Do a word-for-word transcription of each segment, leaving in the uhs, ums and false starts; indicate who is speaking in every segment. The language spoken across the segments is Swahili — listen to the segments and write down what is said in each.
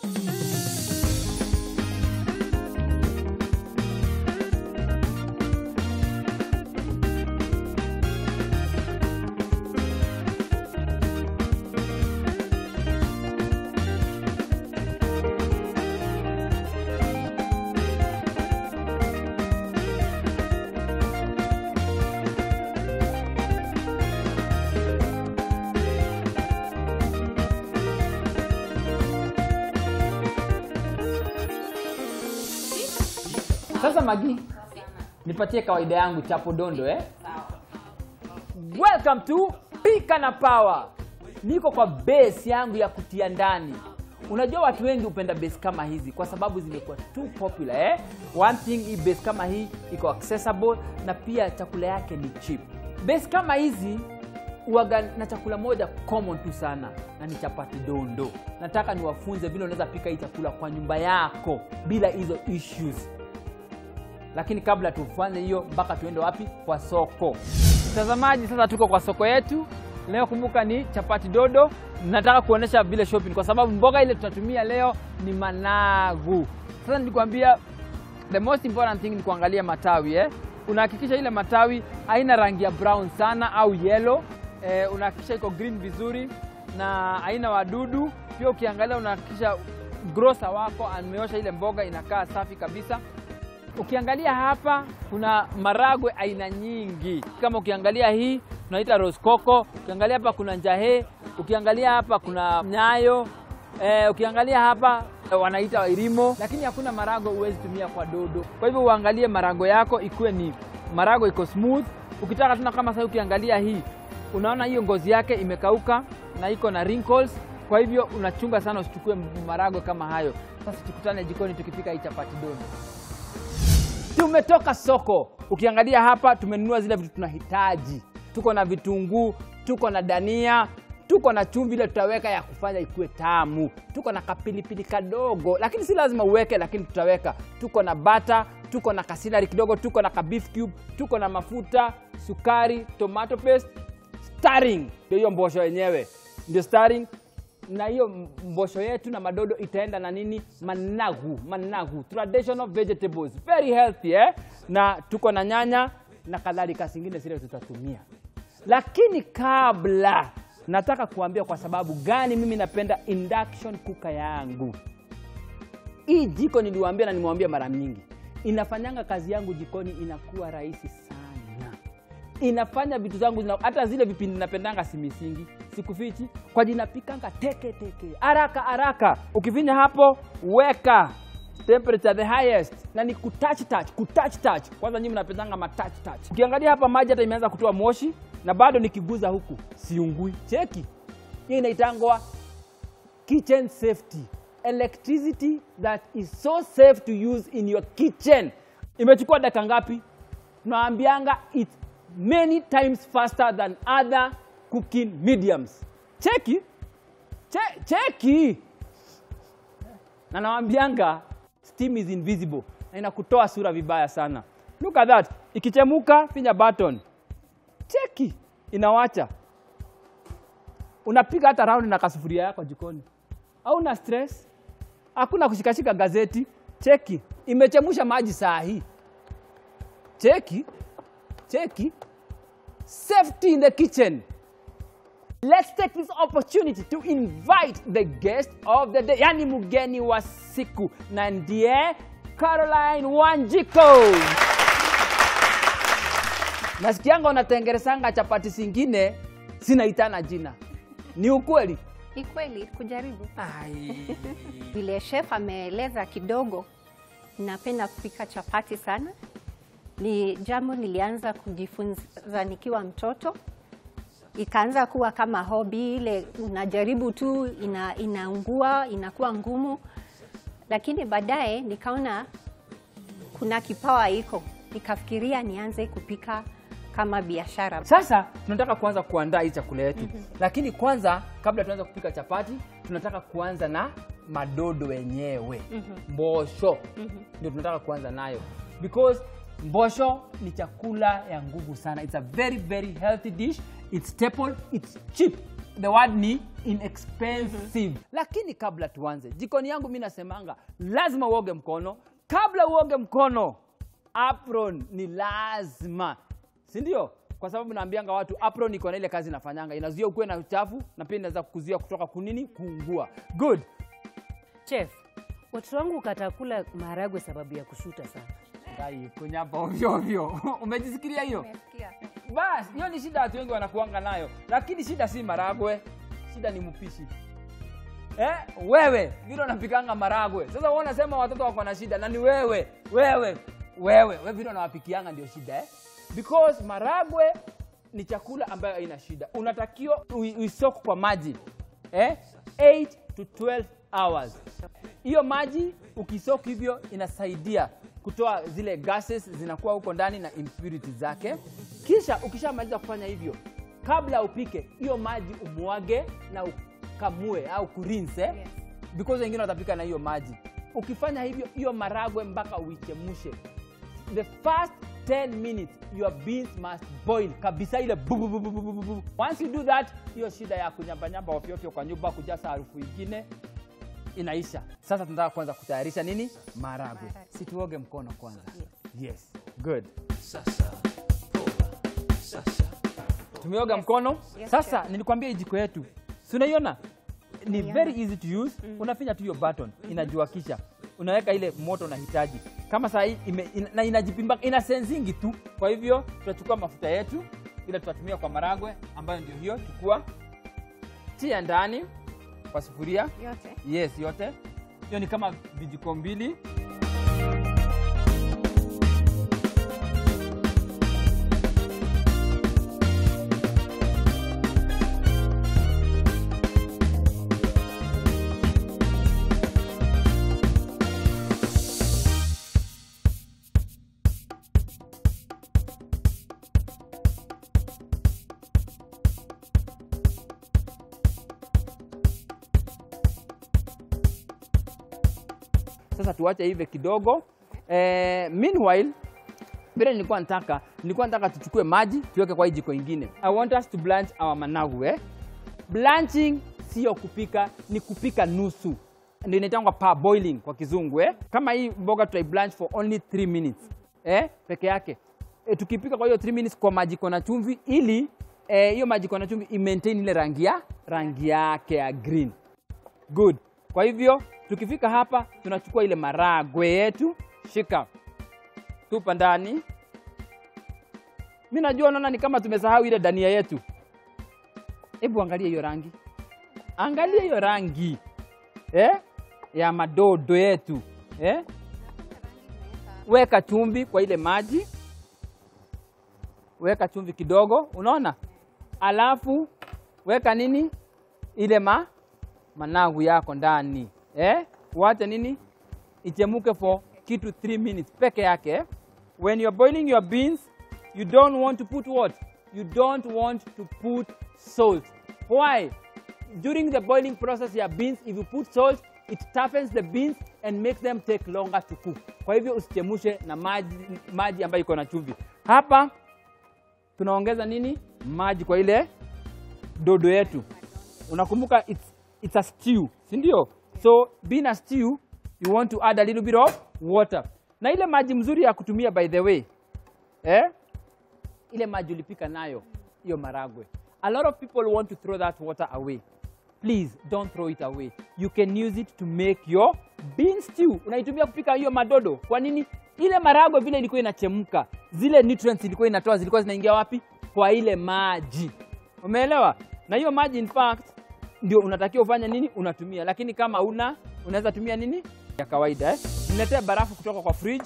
Speaker 1: Sasa Magi, nipatie kawaida yangu chapo dondo eh? Welcome to Pika na Power. Niko kwa base yangu ya kutia ndani. Unajua watu wengi hupenda base kama hizi kwa sababu zimekuwa too popular eh? One thing, hii base kama hii iko accessible na pia chakula yake ni cheap. Base kama hizi huaga na chakula moja common tu sana na ni chapati dondo. Nataka niwafunze vile unaweza pika hii chakula kwa nyumba yako bila hizo issues. Lakini kabla tufanye hiyo, mpaka tuende wapi? Kwa soko. Mtazamaji, sasa tuko kwa soko yetu. Leo kumbuka ni chapati dodo. Nataka kuonesha vile shopping kwa sababu mboga ile tutatumia leo ni managu. Sasa nilikwambia the most important thing ni kuangalia matawi eh. Unahakikisha ile matawi haina rangi ya brown sana au yellow. Eh, unahakikisha iko green vizuri na haina wadudu. Pia ukiangalia unahakikisha grocer wako ameosha ile mboga inakaa safi kabisa. Ukiangalia hapa kuna maragwe aina nyingi. Kama ukiangalia hii tunaita rose coco, ukiangalia hapa kuna njahe, ukiangalia hapa kuna nyayo, eh, ukiangalia hapa wanaita irimo, lakini hakuna maragwe uwezi tumia kwa dodo. Kwa hivyo uangalie maragwe yako ikuwe ni maragwe iko smooth. Ukitaka tuna kama sasa ukiangalia hii, unaona hiyo ngozi yake imekauka na iko na wrinkles. Kwa hivyo unachunga sana usichukue maragwe kama hayo. Sasa tukutane jikoni tukipika hii chapati dodo. Tumetoka soko. Ukiangalia hapa tumenunua zile vitu tunahitaji. Tuko na vitunguu, tuko na dania, tuko na chumvi ile tutaweka ya kufanya ikue tamu. Tuko na kapilipili kadogo, lakini si lazima uweke, lakini tutaweka. Tuko na butter, tuko na kasilari kidogo, tuko na ka beef cube, tuko na mafuta, sukari, tomato paste, starring. Ndio hiyo mbosho yenyewe. Ndio starring. Na hiyo mbosho yetu na madodo itaenda na nini? Managu, managu, traditional vegetables, very healthy eh? Na tuko na nyanya na kadhalika zingine zile tutatumia. Lakini kabla nataka kuambia kwa sababu gani mimi napenda induction cooker yangu. Hii jiko niliwaambia na nimwambia mara nyingi, inafanyanga kazi yangu jikoni inakuwa rahisi sana. Inafanya vitu zangu hata zile vipindi napendanga simisingi, sikufichi, kwa jina pikanga teke teke, haraka haraka. Ukifinya hapo, weka temperature the highest na ni kutouch touch, kutouch touch. Kwanza nyinyi mnapendanga ma touch touch. Ukiangalia hapa maji hata imeanza kutoa moshi na bado nikiguza huku siungui. Cheki. Hii inaitangwa kitchen safety. Electricity that is so safe to use in your kitchen. Imechukua dakika ngapi? Tunaambianga it's many times faster than other cooking mediums. Cheki. Che cheki. Na naambianga steam is invisible na inakutoa sura vibaya sana. Look at that. Ikichemuka finya button. Cheki. Inawacha. Unapiga hata round na kasufuria yako jikoni. Hauna stress. Hakuna kushikashika gazeti. Cheki. Imechemusha maji saa hii. Cheki. Cheki. Safety in the kitchen. Let's take this opportunity to invite the guest of the day. Yani mgeni wa siku. Na ndiye Caroline Wanjiko. Nasikianga unatengeresanga chapati zingine zinaitana jina. Ni ukweli?
Speaker 2: Ni kweli, kujaribu.
Speaker 1: Ai.
Speaker 2: Vile chef ameeleza kidogo, napenda kupika chapati sana. Ni jambo nilianza kujifunza nikiwa mtoto. Ikaanza kuwa kama hobby, ile unajaribu tu, ina, inaungua, inakuwa ngumu. Lakini baadaye nikaona kuna kipawa iko. Nikafikiria nianze kupika kama biashara.
Speaker 1: Sasa tunataka kuanza kuandaa hii chakula yetu. Mm -hmm. Lakini kwanza kabla tuanze kupika chapati, tunataka kuanza na madodo wenyewe. Mm -hmm. Mbosho. Mm -hmm. Ndio tunataka kuanza nayo. Because mbosho ni chakula ya nguvu sana. It's a very very healthy dish. It's staple, it's cheap. the word ni inexpensive. Mm-hmm. Lakini kabla tuanze, jikoni yangu mimi nasemanga lazima uoge mkono. Kabla uoge mkono, apron ni lazima. Si ndio? Kwa sababu naambianga watu apron iko na ile kazi inafanyanga. Inazuia ukue na uchafu na pia inaweza kukuzuia kutoka kunini kuungua. Good.
Speaker 3: Chef, watu wangu katakula maharagwe sababu ya kushuta sana.
Speaker 1: Dai kunyapa ovyo ovyo. Umejisikia hiyo?
Speaker 2: Nimesikia.
Speaker 1: Bas, hiyo ni shida watu wengi wanakuanga nayo. Lakini shida si maragwe, shida ni mpishi. Eh, wewe vile unapikanga maragwe. Sasa wewe unasema watoto wako na shida na ni wewe. Wewe, wewe, wewe vile unawapikianga ndio shida eh? Because maragwe ni chakula ambayo haina shida. Unatakiwa uisoko kwa maji. Eh? eight to twelve hours. Hiyo maji ukisoko hivyo inasaidia kutoa zile gases zinakuwa huko ndani na impurities zake. Kisha ukishamaliza kufanya hivyo, kabla upike, hiyo maji umwage na ukamue au kurinse. Yes. Because wengine watapika na hiyo maji. Ukifanya hivyo, hiyo maragwe mpaka uichemshe. The first ten minutes your beans must boil kabisa ile bu, bu, bu, bu, bu, bu. Once you do that, hiyo shida ya kunyamba nyamba ovyo ovyo kwa nyumba kujaza harufu nyingine inaisha. Sasa tunataka kwanza kutayarisha nini? Maragwe. Si tuoge mkono kwanza. Yes. Yes. Good. Sasa. Sasa. Tumeoga yes. mkono. Yes, sasa sure. Nilikwambia jiko yetu. Si unaiona? Ni yeah. very easy to use. Mm. Unafinya tu hiyo button, mm-hmm. inajiwakisha. Unaweka ile moto unahitaji. Kama saa hii ina, na inajipimba ina sensingi tu. Kwa hivyo tutachukua mafuta yetu ile tutatumia kwa maragwe ambayo ndio hiyo, chukua tia ndani kwa sufuria
Speaker 2: yote.
Speaker 1: Yes, yote. Hiyo ni kama vijiko mbili. Sasa tuache hivi kidogo. Eh, meanwhile, bila nilikuwa nataka, nilikuwa nataka tuchukue maji, tuweke kwa jiko ingine. I want us to blanch our managu eh. Blanching sio kupika, ni kupika nusu. Ndio inaitwa parboiling kwa kizungu eh. Kama hii mboga tutai blanch for only three minutes. Eh, peke yake. E, tukipika kwa hiyo three minutes kwa maji na chumvi ili eh, hiyo maji na chumvi i-maintain ile rangi ya rangi yake ya green. Good. Kwa hivyo tukifika hapa tunachukua ile maragwe yetu, shika. Tupa ndani. Mimi najua naona ni kama tumesahau ile dania yetu. Hebu angalia hiyo rangi. Angalia hiyo rangi. Eh? Ya madodo yetu. Eh? Weka chumvi kwa ile maji. Weka chumvi kidogo, unaona? Alafu weka nini? Ile ma managu yako ndani. Eh? Wacha nini? Ichemuke for kitu three minutes peke yake. When you're boiling your beans, you don't want to put what? You don't want to put salt. Why? During the boiling process your beans, if you put salt, it toughens the beans and makes them take longer to cook. Kwa hivyo usichemushe na maji maji ambayo iko na chumvi. Hapa tunaongeza nini? Maji kwa ile dodo yetu. Unakumbuka it's it's a stew, si ndio? So being a stew, you want to add a little bit of water. Na ile maji mzuri ya kutumia by the way, eh? Ile maji ulipika nayo hiyo maragwe. A lot of people want to throw that water away. Please don't throw it away. You can use it to make your bean stew. Unaitumia kupika hiyo madodo. Kwa nini? Ile maragwe vile ilikuwa inachemka, zile nutrients ilikuwa inatoa zilikuwa zinaingia wapi? Kwa ile maji. Umeelewa? Na hiyo maji in fact ndio unatakiwa ufanye nini? Unatumia. Lakini kama una unaweza tumia nini? Ya kawaida eh. Niletee barafu kutoka kwa fridge.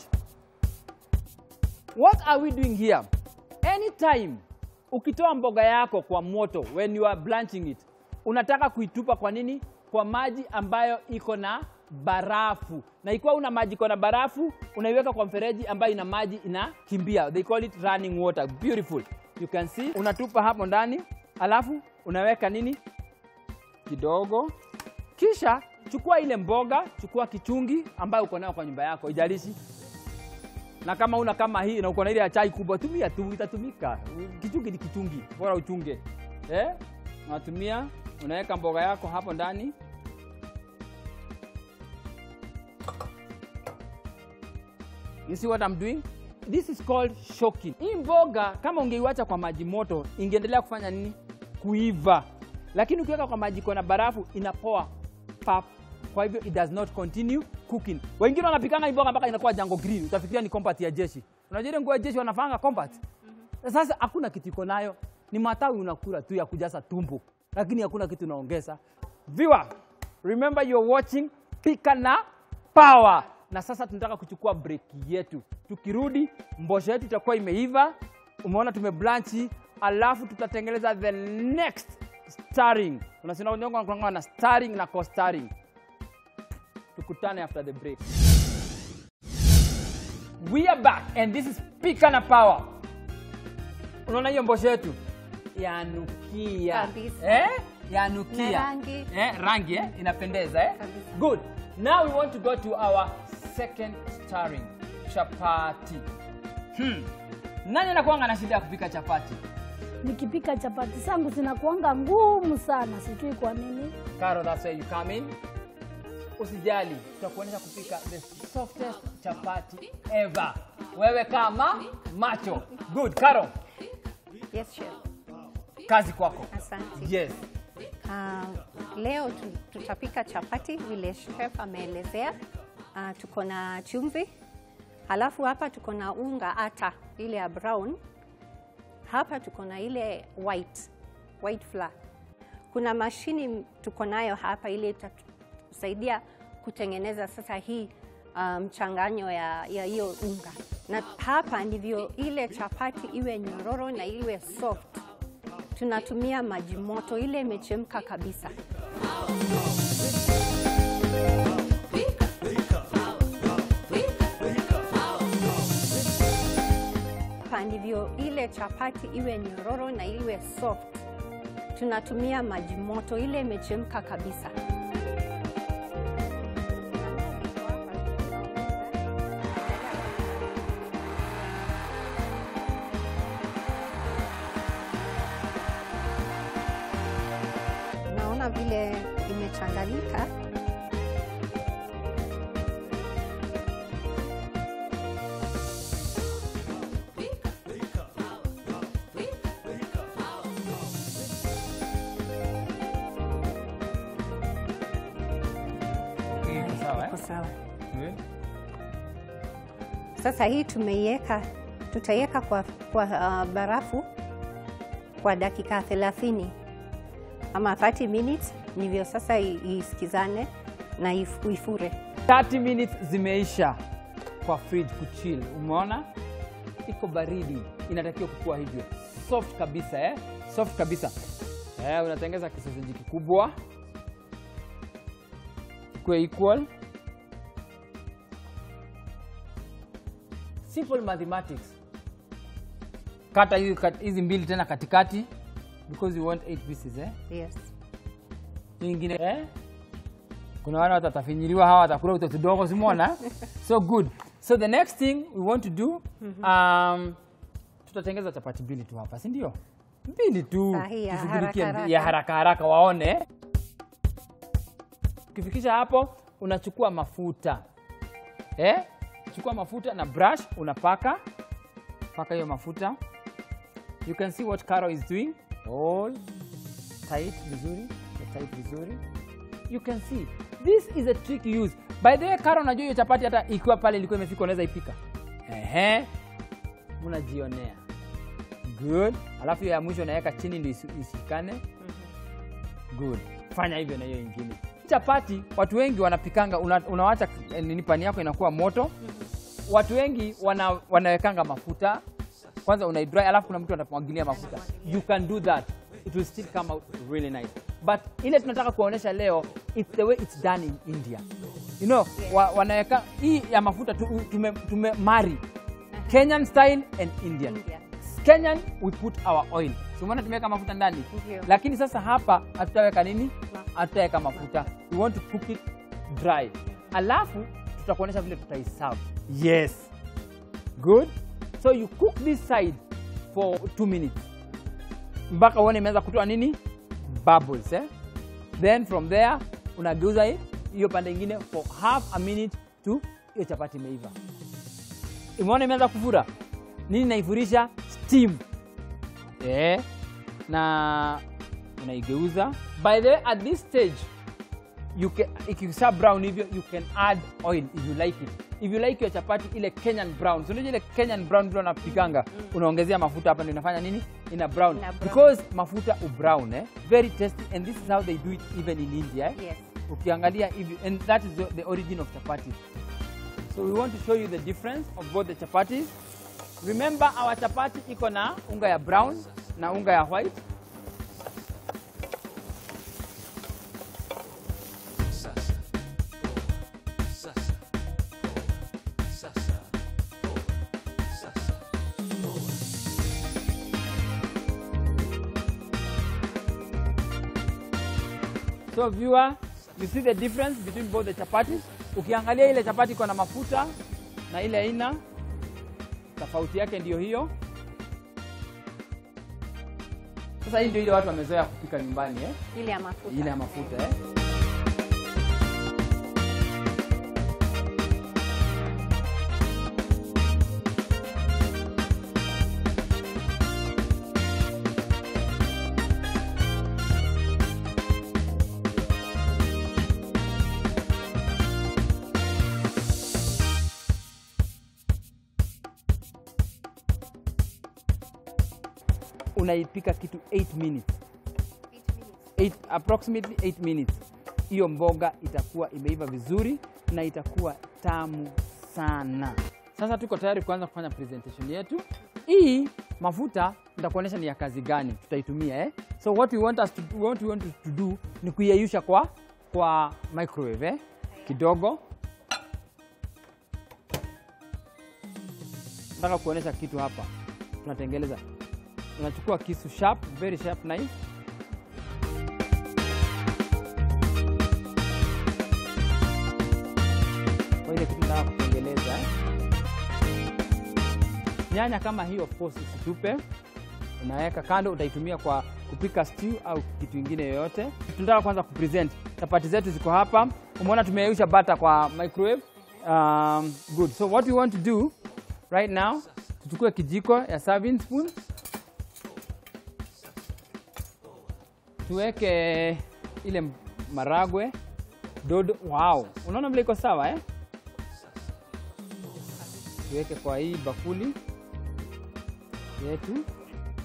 Speaker 1: What are we doing here? Anytime ukitoa mboga yako kwa moto, when you are blanching it, unataka kuitupa kwa nini? Kwa maji ambayo iko na barafu. Na ikiwa una maji iko na barafu, unaiweka kwa mfereji ambayo ina maji inakimbia. They call it running water. Beautiful. You can see. Unatupa hapo ndani, alafu unaweka nini? Kidogo. Kisha chukua ile mboga, chukua kichungi ambayo uko nayo kwa nyumba yako, ijalishi. Na kama una kama hii na uko na ile ya chai kubwa, tumia tu, itatumika. Kichungi ni kichungi, bora uchunge. Eh? Unatumia Unaweka mboga yako hapo ndani. You see what I'm doing? This is called shoking. Hii mboga kama ungeiacha kwa maji moto ingeendelea kufanya nini? Kuiva. Lakini ukiweka kwa maji kuna barafu inapoa pap. Kwa hivyo it does not continue cooking. Wengine wanapikanga mboga mpaka inakuwa jango green. Utafikiria ni combat ya jeshi. Unajua ile nguo ya jeshi wanafanga combat? Sasa hakuna kitu iko nayo. Ni matawi unakula tu ya kujaza tumbo. Lakini hakuna kitu unaongeza. Viewer, remember you're watching Pika na Power. Na sasa tunataka kuchukua break yetu. Tukirudi mbosho yetu itakuwa imeiva. Umeona tumeblanchi, alafu tutatengeneza the next starring. Unasema unyongo na na starring na co-starring. Tukutane after the break. We are back and this is Pika na Power. Unaona hiyo mbosho yetu? Yanukia.
Speaker 2: Kabisa.
Speaker 1: Eh? Yanukia.
Speaker 2: Na rangi.
Speaker 1: Eh, rangi eh? Inapendeza eh?
Speaker 2: Kabisa.
Speaker 1: Good. Now we want to go to our second starring, chapati. Hmm. Nani anakuanga na shida ya kupika chapati?
Speaker 4: Nikipika chapati zangu zinakuanga ngumu sana, sijui kwa nini.
Speaker 1: Caro, that's where you come in. Usijali, tutakuonyesha kupika the softest chapati ever. Wewe kama macho. Good, Caro.
Speaker 2: Yes, chef.
Speaker 1: Kazi kwako.
Speaker 2: Asante.
Speaker 1: Yes.
Speaker 2: Uh, leo tu- tutapika chapati vile chef ameelezea. Uh, tuko na chumvi. Halafu hapa tuko na unga ata ile ya brown. Hapa tuko na ile white, white flour. Kuna mashini tuko nayo hapa ile itatusaidia kutengeneza sasa hii mchanganyo um, ya ya hiyo unga. Na hapa ndivyo ile chapati iwe nyororo na iwe soft. Tunatumia maji moto ile imechemka kabisa. Hapa ndivyo ile chapati iwe nyororo na iwe soft. Tunatumia maji moto ile imechemka kabisa. Naona vile imechanganyika.
Speaker 1: Iko sawa
Speaker 2: Iko
Speaker 1: eh?
Speaker 2: sawa.
Speaker 1: Good.
Speaker 2: Sasa hii tumeiweka, tutaiweka kwa, kwa uh, barafu kwa dakika thelathini ama thirty minutes, ndivyo sasa i- isikizane na if- ifure.
Speaker 1: thirty minutes zimeisha kwa fridge kuchill. Umeona? Iko baridi. Inatakiwa kukua hivyo. Soft kabisa eh? Soft kabisa. Eh, unatengeneza kisasaji kikubwa. Kwa equal. Simple mathematics. Kata hizi kat- hizi mbili tena katikati because you want eight pieces eh?
Speaker 2: Yes.
Speaker 1: Nyingine eh? Kuna wale watatafinyiliwa, hawa watakula uto kidogo, simona? So good. So the next thing we want to do, um, tutatengeza chapati mbili tu hapa, si ndio? Mbili tu.
Speaker 2: Sahi, ya
Speaker 1: Tushughulikie
Speaker 2: haraka
Speaker 1: ya
Speaker 2: haraka.
Speaker 1: haraka haraka waone. Ukifikisha hapo unachukua mafuta. Eh? Chukua mafuta na brush unapaka. Paka hiyo mafuta. You can see what Caro is doing. All tight vizuri, tight vizuri. You can see this is a trick you use. By the way, Caro, unajua hiyo chapati hata ikiwa pale ilikuwa imefika unaweza ipika. Ehe. Unajionea. Good. Alafu hiyo ya mwisho unaweka chini ndio isi- isikane. Good. Fanya hivyo na hiyo nyingine. Chapati watu wengi wanapikanga una, unawacha eh, nini pani yako inakuwa moto. Watu wengi wana, wanawekanga mafuta. Kwanza una dry alafu kuna mtu anamwagilia mafuta. You can do that. It will still come out really nice. But ile tunataka kuonesha leo, it's the way it's done in India. You know, wa, wanaweka hii ya mafuta tu, tume, tume marry Kenyan style and Indian.
Speaker 2: India.
Speaker 1: Kenyan we put our oil. So umeona tumeweka mafuta ndani.
Speaker 2: Ndio.
Speaker 1: Lakini sasa hapa hatutaweka nini? Hatutaweka mafuta. We want to cook it dry. Alafu tutakuonesha vile tutaiserve. Yes. Good. So you cook this side for two minutes. Mpaka uone imeanza kutoa nini? Bubbles, eh? Then from there unageuza hii hiyo pande nyingine for half a minute to hiyo chapati imeiva. Umeona imeanza kufura? Nini naifurisha? Steam. Eh, na unaigeuza. By the way, at this stage you can, ikisha brown hivyo, you can add oil if you like it. If you like your chapati ile Kenyan brown, so ile Kenyan brown ndio unapikanga, mm. unaongezea mafuta hapa ndio inafanya nini? Ina brown. Ina brown. Because mafuta u brown eh, very tasty, and this is how they do it even in India eh? Yes. Ukiangalia hivi, and that is the, the origin of chapati. So we want to show you the difference of both the chapatis. Remember our chapati iko na unga ya brown na unga ya white. So viewer, you see the difference between both the chapatis. Ukiangalia ile chapati iko na mafuta na ile haina, tofauti yake ndio hiyo. Sasa hii ndio ile watu wamezoea kupika nyumbani eh?
Speaker 2: Ile ya mafuta.
Speaker 1: Ile ya mafuta eh? Unaipika kitu eight minutes. eight, approximately eight minutes. Hiyo mboga itakuwa imeiva vizuri na itakuwa tamu sana. Sasa tuko tayari kuanza kufanya presentation yetu. Hii mafuta nitakuonesha ni ya kazi gani tutaitumia eh. So what we want us to do, what we want to do ni kuyeyusha kwa kwa microwave eh kidogo. Nataka kuonesha kitu hapa. Tunatengeneza. Unachukua kisu sharp, very sharp knife. Kwa ile kitu nataka kutengeneza eh. Nyanya kama hii of course usitupe. Unaweka kando, utaitumia kwa kupika stew au kitu kingine yoyote. Tunataka kwanza kupresent. Chapati zetu ziko hapa. Umeona tumeyeyusha butter kwa microwave. Um, good. So what we want to do right now, tuchukue kijiko ya serving spoon. Tuweke ile maragwe dodo. Wow, unaona vile iko sawa eh? Tuweke kwa hii bakuli yetu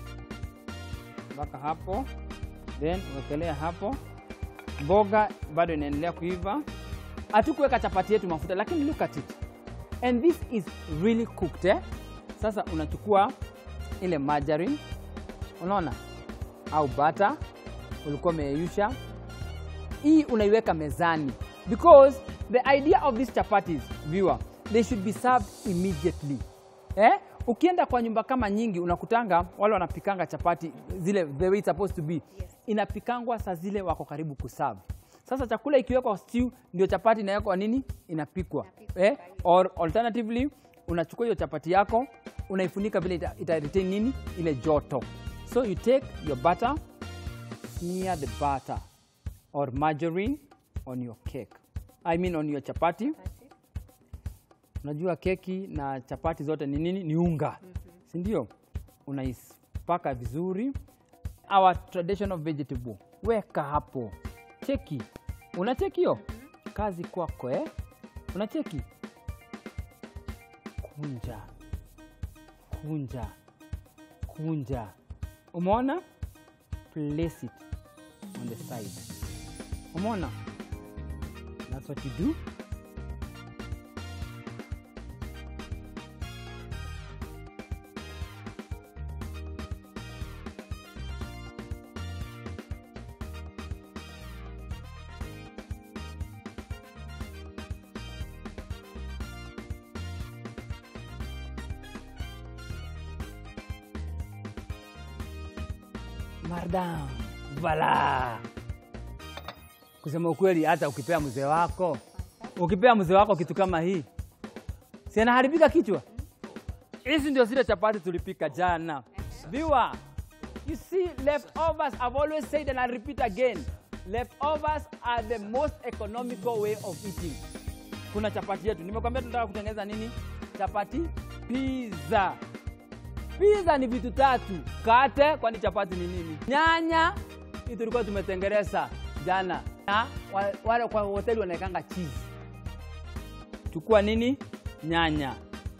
Speaker 1: mpaka hapo, then uwekelea hapo. Mboga bado inaendelea kuiva. Hatukuweka chapati yetu mafuta, lakini look at it, and this is really cooked eh? Sasa unachukua ile margarine, unaona, au butter ulikuwa umeyeyusha. Hii unaiweka mezani, because the idea of these chapatis, viewer, they should be served immediately eh? Ukienda kwa nyumba kama nyingi unakutanga wale wanapikanga chapati zile the way it's supposed to be. Yes. Inapikangwa saa zile wako karibu kuserve. Sasa chakula ikiwekwa stew ndio chapati inawekwa nini? Inapikwa. Inapikwa. Eh? Or alternatively unachukua hiyo chapati yako unaifunika vile ita, ita retain nini? Ile joto. So you take your butter, smear the butter or margarine on your cake. I mean on your chapati. Unajua keki na chapati zote ni nini? Ni unga. Mm-hmm. Si ndio? Unaipaka vizuri. Our traditional vegetable. Weka hapo. Cheki. Unacheki hiyo? Mm-hmm. Kazi kwako eh? Unacheki? Kunja. Kunja. Kunja. Umeona? Place it on the side. Umeona? That's what you do. Madam, vala. Kusema ukweli, hata ukipea mzee wako, ukipea mzee wako kitu kama hii, si anaharibika kichwa. Hizi ndio zile chapati tulipika jana. Viewer, you see leftovers, I've always said and I repeat again. Leftovers are the most economical way of eating. Kuna chapati yetu. Nimekwambia tunataka kutengeneza nini? Chapati pizza. Pizza ni vitu tatu. Kate, kwani chapati ni nini? Nyanya, hii tulikuwa tumetengeneza jana. Na wale kwa hoteli wanaekanga cheese. Chukua nini? Nyanya.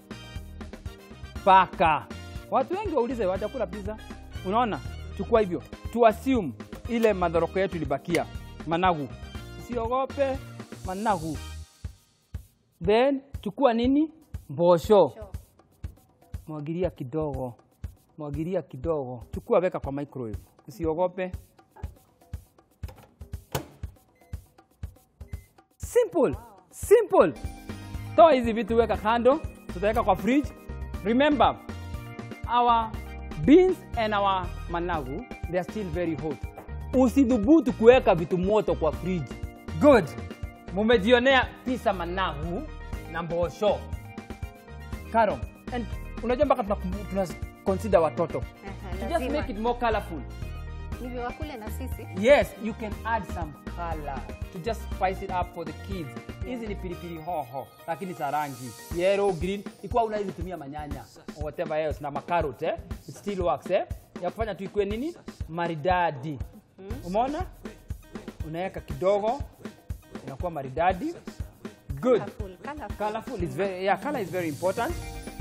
Speaker 1: Paka. Watu wengi waulize watakula pizza. Unaona? Chukua hivyo. To assume ile madhoroko yetu ilibakia. Managu. Usiogope managu. Then chukua nini? Mbosho. Mwagilia kidogo. Mwagilia kidogo. Chukua weka kwa microwave. Usiogope. Simple. Simple. Toa hizi vitu weka kando. Tutaweka kwa fridge. Remember, our beans and our managu, they are still very hot. Usidhubutu kuweka vitu moto kwa fridge. Good. Mumejionea pizza managu na mbosho. Karo, and unajua mpaka tuna consider watoto.
Speaker 2: Aha,
Speaker 1: to just make it more colorful.
Speaker 2: Hivyo wakule na sisi.
Speaker 1: Yes, you can add some color to just spice it up for the kids. Hizi ni pilipili hoho, lakini za rangi yellow, green. Ikuwa unaweza tumia manyanya or whatever else na makarot, eh? It still works, eh? Ya kufanya tu ikuwe nini? Maridadi. Umeona? Unaweka kidogo, inakuwa maridadi. Good.
Speaker 2: Colorful, colorful.
Speaker 1: Colorful is very, yeah, color is very important.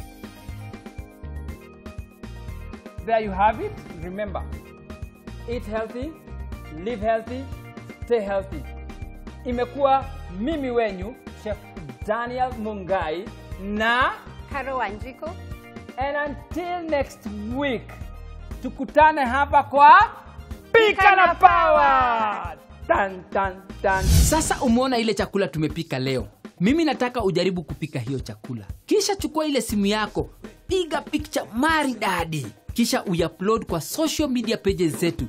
Speaker 1: There you have it. Remember, eat healthy, live healthy, stay healthy. Imekuwa mimi wenyu, Chef Daniel Mungai na
Speaker 2: Karo Wanjiko.
Speaker 1: And until next week, tukutane hapa kwa Pika na Power. Tan, tan, tan. Sasa umeona ile chakula tumepika leo. Mimi nataka ujaribu kupika hiyo chakula. Kisha chukua ile simu yako, piga picture maridadi. Kisha uiupload kwa social media pages zetu.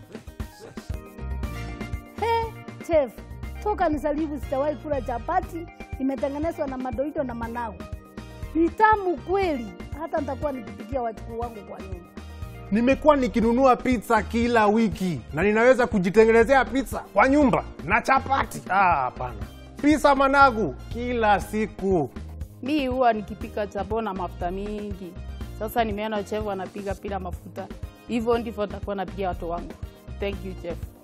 Speaker 4: He, chef, toka nisalibu sitawahi kula chapati imetengenezwa na madoido na managu. Ni tamu kweli, hata nitakuwa nikipikia wachukuu wangu kwa nyumba.
Speaker 5: Nimekuwa nikinunua pizza kila wiki na ninaweza kujitengenezea pizza kwa nyumba na chapati. Ah, hapana. Pizza managu kila siku.
Speaker 6: Mi huwa nikipika chapo na mafuta mingi. Sasa nimeona chef anapika bila mafuta. Hivyo ndivyo nitakuwa napikia watu wangu. Thank you chef.